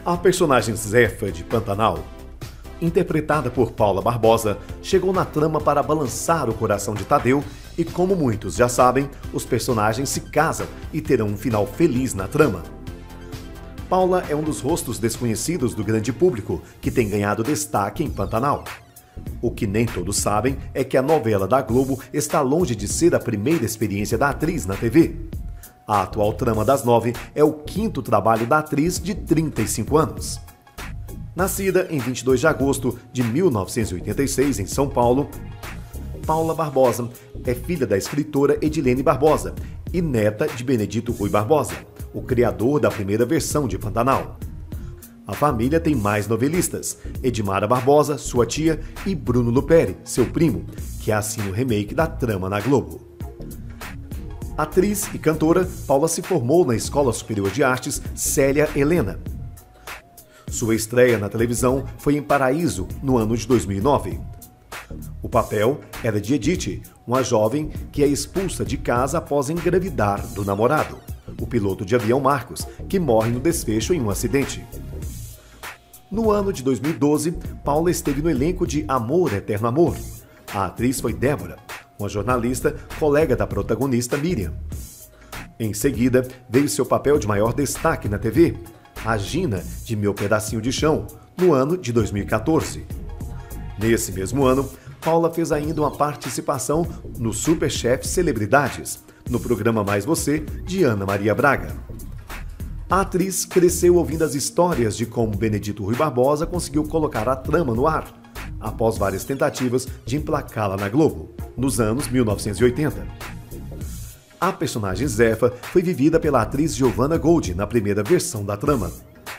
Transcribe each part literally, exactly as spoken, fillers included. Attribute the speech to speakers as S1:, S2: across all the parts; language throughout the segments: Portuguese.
S1: A personagem Zefa de Pantanal, interpretada por Paula Barbosa, chegou na trama para balançar o coração de Tadeu e, como muitos já sabem, os personagens se casam e terão um final feliz na trama. Paula é um dos rostos desconhecidos do grande público que tem ganhado destaque em Pantanal. O que nem todos sabem é que a novela da Globo está longe de ser a primeira experiência da atriz na T V. A atual trama das nove é o quinto trabalho da atriz de trinta e cinco anos. Nascida em vinte e dois de agosto de mil novecentos e oitenta e seis em São Paulo, Paula Barbosa é filha da escritora Edilene Barbosa e neta de Benedito Rui Barbosa, o criador da primeira versão de Pantanal. A família tem mais novelistas, Edmara Barbosa, sua tia, e Bruno Luperi, seu primo, que assina o remake da trama na Globo. Atriz e cantora, Paula se formou na Escola Superior de Artes Célia Helena. Sua estreia na televisão foi em Paraíso, no ano de dois mil e nove. O papel era de Edith, uma jovem que é expulsa de casa após engravidar do namorado, o piloto de avião Marcos, que morre no desfecho em um acidente. No ano de dois mil e doze, Paula esteve no elenco de Amor, Eterno Amor. A atriz foi Débora, uma jornalista, colega da protagonista Miriam. Em seguida, veio seu papel de maior destaque na T V, a Gina de Meu Pedacinho de Chão, no ano de dois mil e quatorze. Nesse mesmo ano, Paula fez ainda uma participação no Superchef Celebridades, no programa Mais Você, de Ana Maria Braga. A atriz cresceu ouvindo as histórias de como Benedito Rui Barbosa conseguiu colocar a trama no ar, após várias tentativas de emplacá-la na Globo, nos anos mil novecentos e oitenta. A personagem Zefa foi vivida pela atriz Giovanna Gold na primeira versão da trama.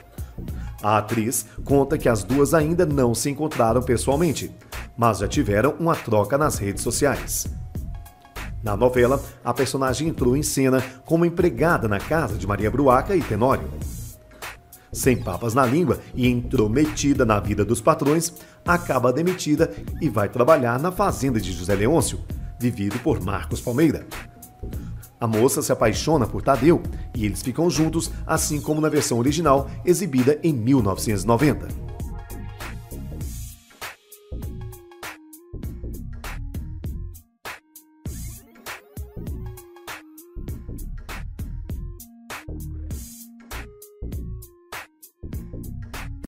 S1: A atriz conta que as duas ainda não se encontraram pessoalmente, mas já tiveram uma troca nas redes sociais. Na novela, a personagem entrou em cena como empregada na casa de Maria Bruaca e Tenório. Sem papas na língua e intrometida na vida dos patrões, acaba demitida e vai trabalhar na fazenda de José Leôncio, vivido por Marcos Palmeira. A moça se apaixona por Tadeu e eles ficam juntos, assim como na versão original, exibida em mil novecentos e noventa.